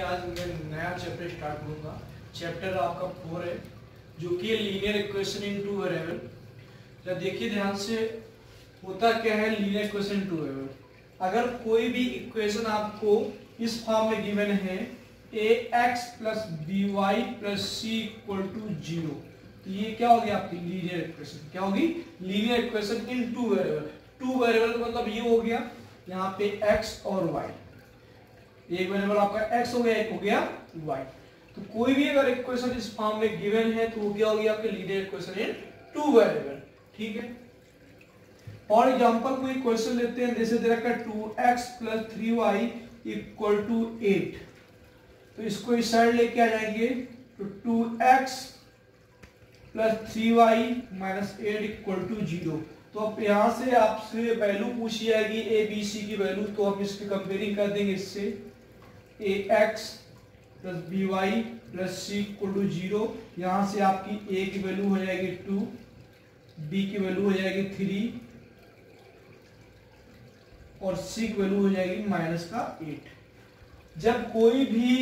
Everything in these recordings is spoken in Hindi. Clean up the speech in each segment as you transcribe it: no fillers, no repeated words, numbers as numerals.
आज मैं नया चैप्टर स्टार्ट करूंगा। चैप्टर आपका 4 है जो कि linear equation in two variable. जब देखिए ध्यान से, होता क्या है linear equation in two variable, अगर कोई भी इक्वेशन आपको इस फॉर्म में गिवन है ax plus by plus c equal to 0, तो ये क्या होगी आपकी लीनियर इक्वेशन। क्या होगी? Linear equation in two variable. Two variable का मतलब ये हो गया यहाँ पे x और y, एक वेरिएबल आपका x हो गया, एक हो गया y। तो कोई भी अगर इक्वेशन इस फॉर्म में गिवन है तो वो क्या होगी आपकी linear equation in two variable. ठीक है, फॉर एग्जांपल कोई क्वेश्चन लेते हैं, जैसे दे रखा है 2x plus 3y equal to 8, तो इसको इस साइड लेके आ जाएंगे तो 2x plus 3y minus 8 equal to 0। तो अब यहां से आपसे वैल्यू पूछी जाएगी a b c की वैल्यू, तो हम इसकी कंपेयरिंग कर देंगे इससे ax plus by plus c equal to 0। यहां से आपकी a की वैल्यू हो जाएगी 2, b की वैल्यू हो जाएगी 3 और c की वैल्यू हो जाएगी माइनस का 8। जब कोई भी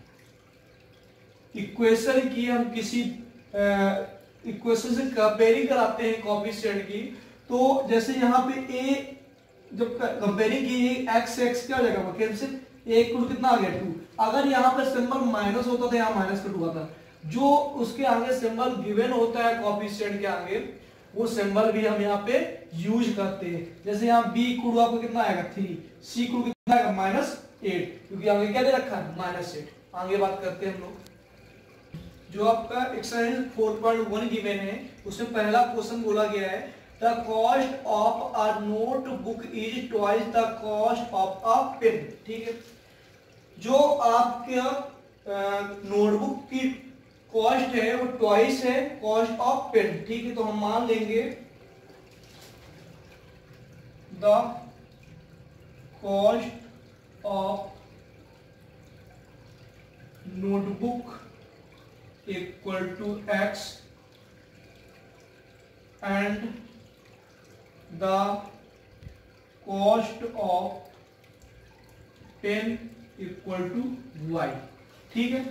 इक्वेशन की हम किसी इक्वेशन से कंपेयरिंग कराते हैं कोएफिशिएंट की, तो जैसे यहाँ पे a जब कंपेयरिंग की x क्या हो जाएगा कैंसिल, a इक्वल कितना आ गया 2। अगर यहाँ पे सिंबल माइनस होता तो यहाँ माइनस का 2 आता। जो उसके आगे सिंबल गिवन होता है कोएफिशिएंट के आगे, वो सिंबल भी हम यहाँ पे यूज करते हैं। जैसे यहाँ b इक्वल आपको कितना आएगा 3, c इक्वल कितना आएगा माइनस 8, क्योंकि आगे क्या दे रखा है माइनस 8। आगे बात करते हैं हम लोग। जो आपका एक्सरसाइज 4.1 गिवन है, उसमें पहला क्वेश्चन बोला गया है the cost of a notebook is twice the cost of a pen. ठीक है, जो आपके नोटबुक की कॉस्ट है वो ट्वाइस है कॉस्ट ऑफ पेन। ठीक है, तो हम मान लेंगे the cost of notebook equal to x and the cost of pen equal to y। ठीक है,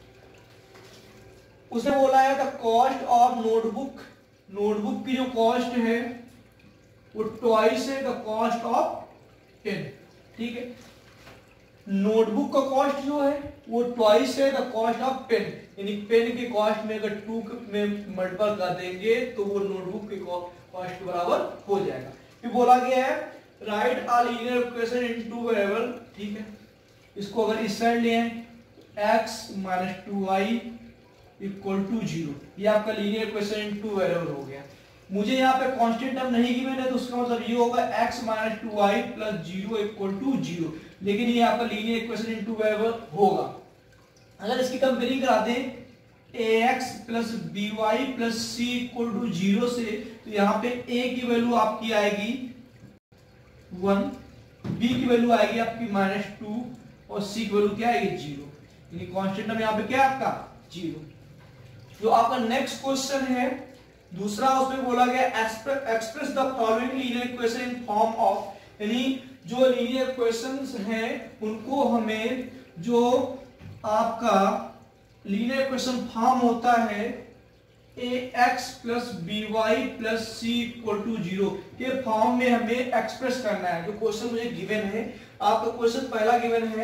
उसने बोला है the cost of notebook, notebook की जो कॉस्ट है वो ट्वाइस है द कॉस्ट ऑफ पेन। ठीक है, नोटबुक का कॉस्ट जो है वो ट्वाइस है द कॉस्ट ऑफ पेन, यानी पेन की कॉस्ट में अगर 2 में मल्टीपल कर देंगे तो वो नोटबुक की कॉस्ट के बराबर हो जाएगा। फिर बोला गया है write a linear equation in two variable. ठीक है, इसको अगर इस साइड ले आए x minus 2y equal to 0, ये आपका linear equation in two variable हो गया। मुझे यहाँ पे कांस्टेंट टर्म नहीं गिवन है, तो उसका मतलब ये होगा x minus 2y plus 0 equal to 0, लेकिन ये आपका linear equation in two variable होगा। अगर इसकी कंपेयरिंग करा दें ax plus by plus c equal to 0 से, तो यहाँ पे a की वैल्यू आपकी आएगी 1, b की वैल्यू आएगी आपकी माइनस 2 और c की वैल्यू क्या आएगी 0, यानी कांस्टेंट टर्म यहाँ पे क्या है आपका 0। जो आपका नेक्स्ट क्वेश्चन है दूसरा, उसमें बोला गया express the following linear equation in form of, यानी जो लीनियर इक्वेशंस हैं उनको हमें जो आपका लीनियर इक्वेशन फॉर्म होता है ax plus by plus c equal to 0 के फॉर्म में हमें एक्सप्रेस करना है। जो क्वेश्चन मुझे गिवन है, आपका क्वेश्चन पहला गिवन है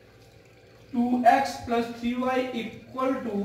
2x plus 3y equal to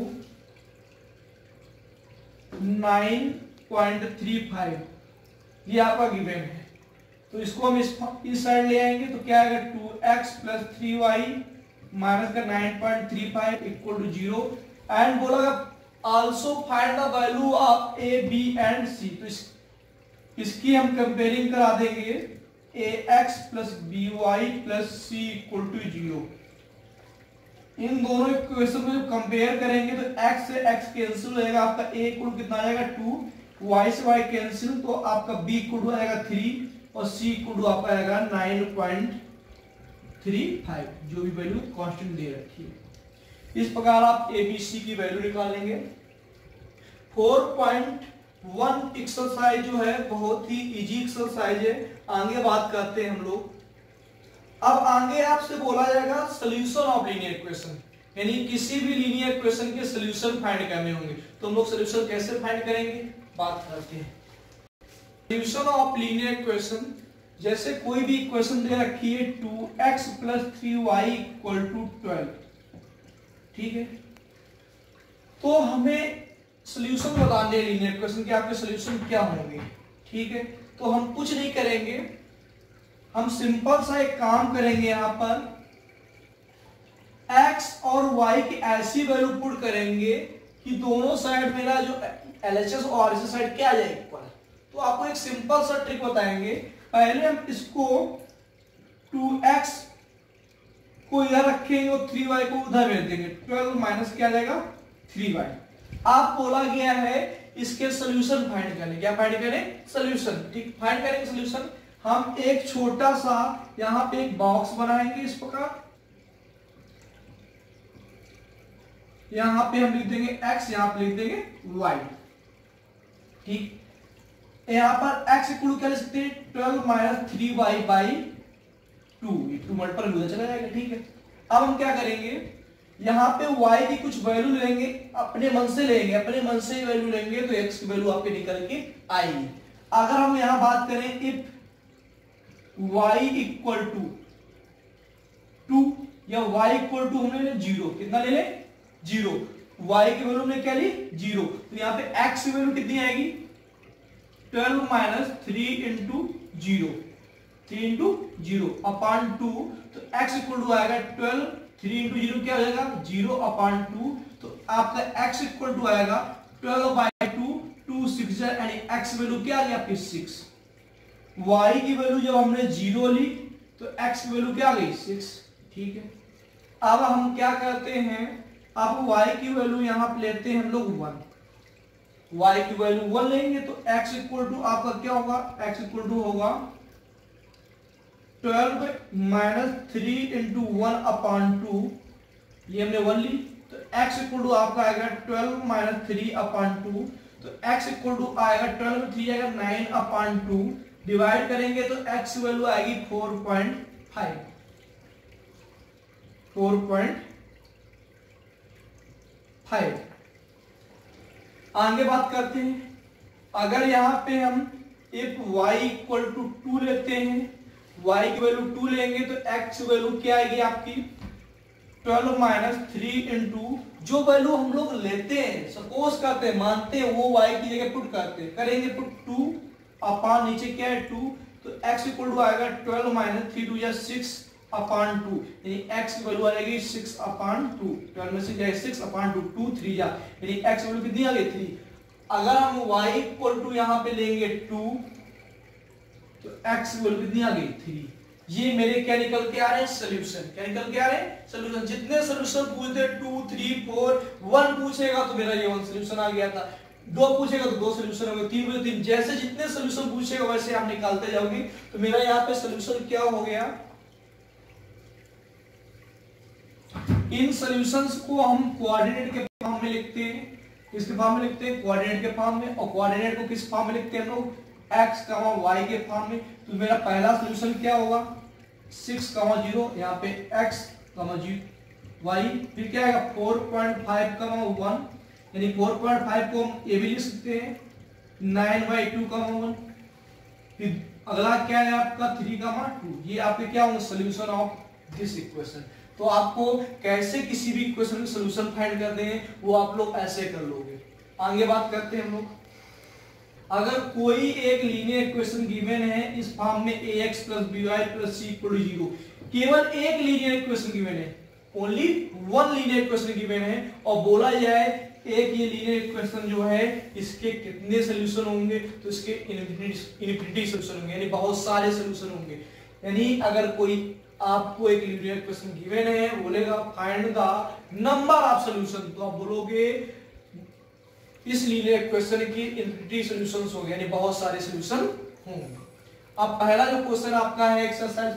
9.35, ये आपका गिवन है। तो इसको हम इस साइड ले आएंगे तो क्या आएगा 2x प्लस 3y माइनस का 9.35 इक्वल टू 0, एंड बोला also find the value of a b and c। तो इसकी हम कंपेयरिंग करा देंगे ax plus by plus c equal to 0। इन दोनों इक्वेशन को जब कंपेयर करेंगे तो x से x कैंसिल हो जाएगा, आपका a इक्वल कितना आ जाएगा 2, y से y कैंसिल, तो आपका b इक्वल हो जाएगा 3 और c इक्वल आपका आएगा 9.35, जो भी वैल्यू कांस्टेंट दे रखी है। इस प्रकार आप a b c की वैल्यू निकालेंगे। 4.1 एक्सरसाइज जो है बहुत ही इजी एक्सरसाइज है, आगे बात करते हैं हम लोग। अब आगे आपसे बोला जाएगा सोल्यूशन ऑफ लीनियर इक्वेशन, यानी किसी भी लीनियर इक्वेशन के सोल्यूशन फाइंड करने होंगे। तो हम लोग सोल्यूशन कैसे फाइंड करेंगे, बात करते हैं। सोल्यूशन ऑफ लीनियर इक्वेशन, जैसे कोई भी इक्वेशन दे रखी है 2x + 3y = 12, ठीक है, तो हमें सोल्यूशन बताने लीनियर इक्वेशन के, आपके सोल्यूशन क्या होंगे, ठीक है। तो हम कुछ नहीं करेंगे, हम सिंपल सा एक काम करेंगे, यहां पर x और y की ऐसी वैल्यू पुट करेंगे कि दोनों साइड मेरा जो LHS और RHS साइड क्या आ जाए, इक्वल। तो आपको एक सिंपल सा ट्रिक बताएंगे। पहले हम इसको 2x को इधर रखेंगे और 3y को उधर भेज देंगे, 12 माइनस क्या आ जाएगा 3y। आप बोला गया है इसके सोल्यूशन फाइंड करने, क्या फाइंड करें, सोल्यूशन, ठीक, फाइंड करेंगे सोल्यूशन। हम एक छोटा सा यहां पे एक बॉक्स बनाएंगे इस प्रकार, यहां पे हम लिख देंगे x, यहां पे लिख देंगे y, ठीक। यहां पर x इक्वल क्या लिख सकते हैं, 12 - 3y/2, ये 2 मल्टीपल उधर चला जाएगा, ठीक है। अब हम क्या करेंगे, यहां पे y की कुछ वैल्यू लेंगे, अपने मन से लेंगे, अपने मन से वैल्यू लेंगे तो x की वैल्यू आपके निकल के आएगी। अगर हम यहां बात करें इफ y = 2 या y = हमने ले 0, कितना ले लें 0, y की वैल्यू में क्या ली 0, तो यहां पे x की वैल्यू कितनी आएगी 12 - 3 × 0, 3 × 0 अपॉन 2, तो x = आएगा 12, 3 × 0 क्या हो जाएगा 0 अपॉन 2, तो आपका x = आएगा 12/2, 2 6 यानी x वैल्यू क्या आ गया आपकी 6। y की वैल्यू जब हमने 0 ली तो x की वैल्यू क्या आ गई 6, ठीक है। अब हम क्या करते हैं, अब y की वैल्यू यहां पे लेते हैं हम लोग 1, y की वैल्यू 1 लेंगे तो x = आपका क्या होगा, x = होगा 12 - 3 × 1 अपॉन 2, ये हमने 1 ली, तो x = आपका आएगा 12 - 3 अपॉन 2, तो x = आएगा 12 में 3 आएगा 9 अपॉन 2, डिवाइड करेंगे तो x की वैल्यू आएगी 4.5, 4.5। आगे बात करते हैं, अगर यहां पे हम इफ y = 2 लेते हैं, y की वैल्यू 2 लेंगे तो x की वैल्यू क्या आएगी आपकी 12 - 3 × जो वैल्यू हम लोग लेते हैं, सपोज करते हैं, मानते हैं वो y की जगह पुट करते हैं, करेंगे पुट 2 अपॉन नीचे क्या है 2, तो x = आएगा 12 - 3 × 2 या 6 अपॉन 2, यानी x की वैल्यू आ जाएगी 6 अपॉन 2, 12 में से क्या है 6 अपॉन 2, 2 3 जा, यानी x वैल्यू कितनी आ गई 3। अगर हम y = यहां पे लेंगे 2, तो x की वैल्यू कितनी आ गई 3। ये मेरे क्या निकल के आ रहे हैं सॉल्यूशन, क्या निकल के आ रहे हैं सॉल्यूशन। जितने सॉल्यूशन पूछते 2 3 4, 1 पूछेगा तो मेरा ये 1 सॉल्यूशन आ गया था, 2 पूछेगा तो 2 सॉल्यूशन होंगे, 3 पूछे 3, जैसे जितने सॉल्यूशन पूछेगा वैसे आप निकालते जाओगे। तो मेरा यहाँ पे सॉल्यूशन क्या हो गया, इन सॉल्यूशंस को हम कोऑर्डिनेट के फॉर्म में लिखते हैं, किसके फॉर्म में लिखते हैं कोऑर्डिनेट के फॉर्म में, और कोऑर्डिनेट को किस फॉर्म में लिखते हैं हम लोग x, y के फॉर्म में। तो मेरा पहला सॉल्यूशन क्या होगा 6, 0, यहाँ पे x, y, फिर क्या आएगा 4.5, 1, यानी 4.5 को हम ये भी लिख सकते हैं 9/2, 1, फिर अगला क्या है आपका 3, 2, ये आपके क्या होंगे सॉल्यूशन ऑफ दिस इक्वेशन। तो आपको कैसे किसी भी इक्वेशन का सॉल्यूशन फाइंड करते हैं वो आप लोग ऐसे कर लोगे। आगे बात करते हैं हम लोग, अगर कोई एक लीनियर इक्वेशन गिवन है इस फॉर्म में ax + by + c = 0, केवल एक लीनियर इक्वेशन गिवन है, only one linear equation given है, और बोला जाए एक ये लीनियर इक्वेशन जो है इसके कितने सॉल्यूशन होंगे, तो इसके इनफिनिटी सॉल्यूशन होंगे, यानी बहुत सारे सॉल्यूशन होंगे। यानी अगर कोई आपको एक लीनियर इक्वेशन गिवन है, बोलेगा find the number of solution, तो आप बोलोगे इस लीनियर इक्वेशन की इनफिनिटी सॉल्यूशंस होंगे, यानी बहुत सारे सॉल्यूशन होंगे। अब पहला जो क्वेश्चन आपका है एक्सरसाइज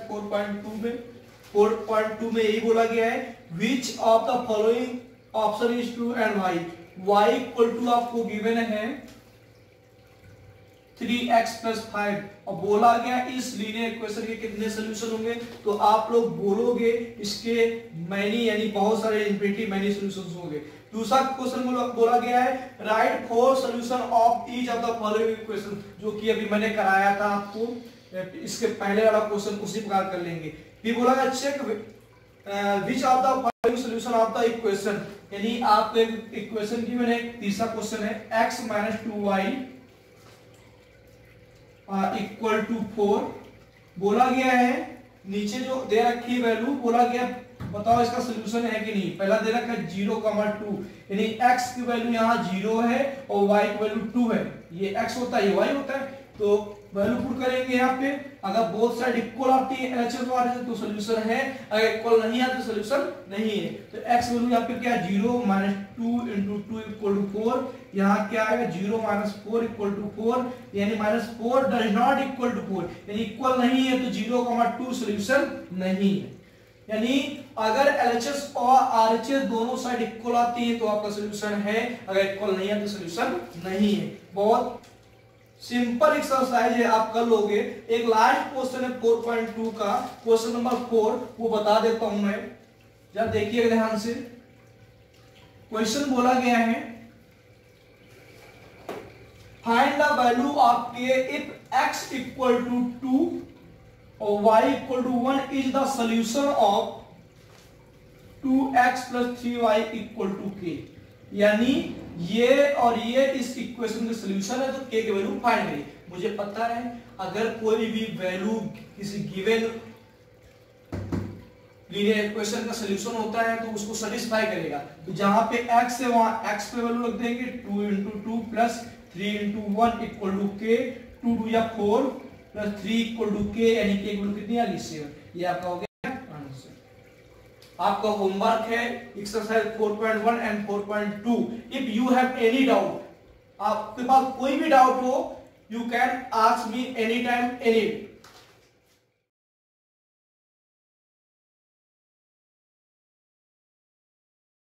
4.2 में यही बोला गया है which of the following option is true and y. y = आपको गिवन है 3x प्लस 5 और बोला गया इस लीनियर इक्वेशन के कितने सोल्यूशन होंगे, तो आप लोग बोलोगे इसके मैनी यानी बहुत सारे इन्फिनिटी मैनी सोल्यूशंस होंगे। दूसरा क्वेश्चन बोला गया है right 4 solution of each of the following equation, जो कि अभी मैंने कराया था आपको, इसके पहले वाला क्वेश्चन उसी प्रकार कर लेंगे। फिर बोला गया check which of the following solution of the equation, यानी आपको एक इक्वेशन की मैंने तीसरा क्वेश्चन है x - 2y इक्वल टू 4 बोला गया है, नीचे जो दे रखी वैल्यू बोला गया बताओ इसका सोल्यूशन है कि नहीं। पहला दे रखा है 0,2 यानी x की वैल्यू यहाँ 0 है और y की वैल्यू 2 है, ये x होता है ये y होता है, तो वैल्यू पुट करेंगे यहाँ पे। अगर बोथ साइड इक्वल आती है LHS और RHS तो सोल्यूशन है, अगर इक्वल नहीं आती तो सोल्यूशन नहीं है। तो x वैल्यू यहाँ पे क्या 0 - 2 × 2 = 4, यहाँ क्या आएगा 0 - 4 = 4, यानी -4 डज नॉट इक्वल टू 4, यानी इक्वल नहीं है तो 0,2 सोल्यूशन नहीं है। यानी अगर LHS और RHS दोनों साइड इक्वल आती है तो आपका सोल्यूशन है, अगर इक्वल नहीं है तो सोल्यूशन नहीं है। बहुत सिंपल एक्सरसाइज है, आप कर लोगे। एक लास्ट क्वेश्चन है 4.2 का, क्वेश्चन नंबर 4, वो बता देता हूं मैं, जब देखिए ध्यान से। क्वेश्चन बोला गया है find the value of k if x = 2 और y = 1 is the solution of 2x + 3y = k, यानी ये और ये इस इक्वेशन का सॉल्यूशन है, तो k की वैल्यू फाइंड करिए। मुझे पता है अगर कोई भी वैल्यू किसी गिवन लीनियर इक्वेशन का सॉल्यूशन होता है तो उसको सेटिस्फाई करेगा, तो जहां पे x है वहां x पे वैल्यू रख देंगे 2 × 2 + 3 × 1 = k, 2 × 2 = 4 + 3 = k, यानी k की वैल्यू कितनी आ गई 7। ये आपका हो गया आंसर। आपका होमवर्क है exercise 4.1 and 4.2। If you have any doubt, आपके पास कोई भी डाउट हो, you can ask me any time any